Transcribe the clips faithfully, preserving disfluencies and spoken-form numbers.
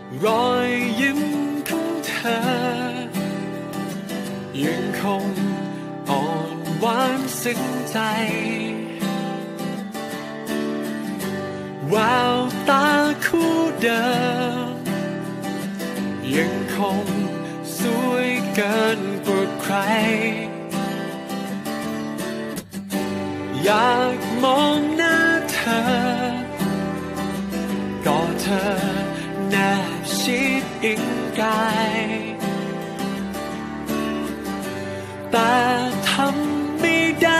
รอยยิ้มของเธอยังคงอ่อนหวานซึ้งใจแววตาคู่เดิมยังคงสวยเกินกว่าใครอยากมองหน้าเธอกอดเธอแนบชิดอิงกายแต่ทำไม่ได้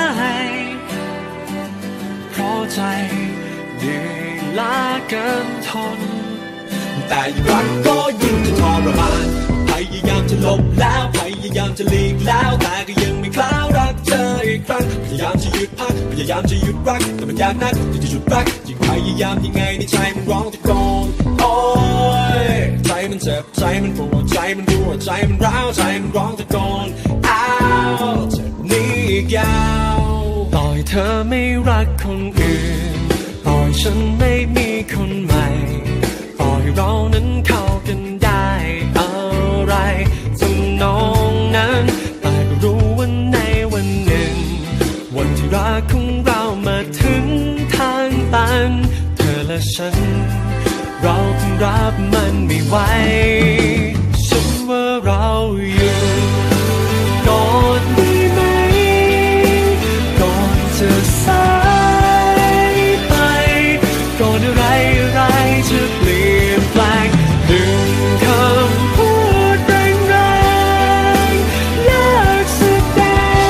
เพราะใจเหนื่อยล้าเกินทนแต่ยิ่งรักก็ยิ่งจะทรมานพยายามจะหลบแล้วพยายามจะหลีกแล้วแต่ก็ยังไม่กล้ารักเธออีกครั้งพยายามจะหยุดพักพยายามจะหยุดรักแต่มันยากนักที่จะหยุดรักยิ่งพยายามยังไงในใจมันร้องตะโกนโอ้ยใจมันเจ็บใจมันปวดใจมันรัวใจมันร้าวใจมันร้องตะโกนอ้าวเจ็บนี้อีกยาวต่อยเธอไม่รักคนอื่นต่อยฉันไม่มีคนใหม่ต่อยเรานั้นเข้ากันได้อะไรจำนองนั้นแต่ก็รู้ว่าในวันหนึ่งวันที่รักของเรามาถึงทางตันเธอและฉันเราคงรับมันไม่ไหวฉันว่าเราอยู่ก่อนได้ไหมก่อนจะสายไปก่อนอะไรอะไรจะเปลี่ยนแปลงหนึ่งคำพูดแรงๆยากแสด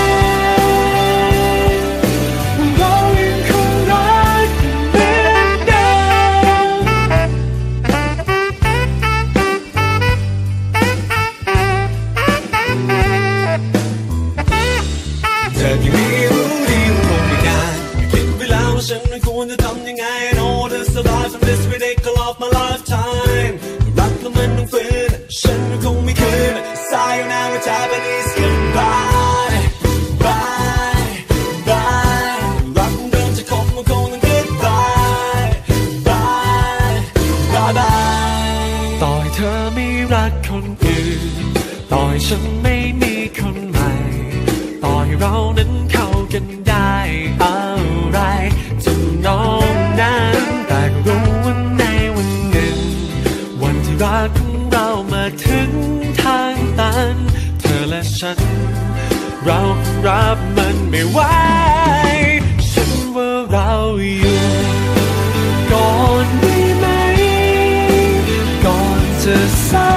งเรายังคงรักเหมือนเดิมเธอยังไม่รู้ดีว่าคงไม่นานคิดไปแล้วว่าฉันไม่ควรจะทำยังไง I know this survive from this ridiculous of my lifetime รักแล้วมันต้องฝืนฉันคงไม่คืน Sayonara Japanese goodbye bye bye รักเดิมจะคงมันคงต้อง goodbye bye bye bye ต่อให้เธอไม่รักคนอื่นต่อให้ฉันไม่มีคนใหม่ต่อให้เรานั้นเข้ากันได้อะไรจำนองนั้นแต่ก็รู้ว่าในวันหนึ่งวันที่รักของเรามาถึงทางตันเธอและฉันเราคงรับมันไม่ไหวฉันว่าเราอยู่ก่อนได้ไหมก่อนจะสาย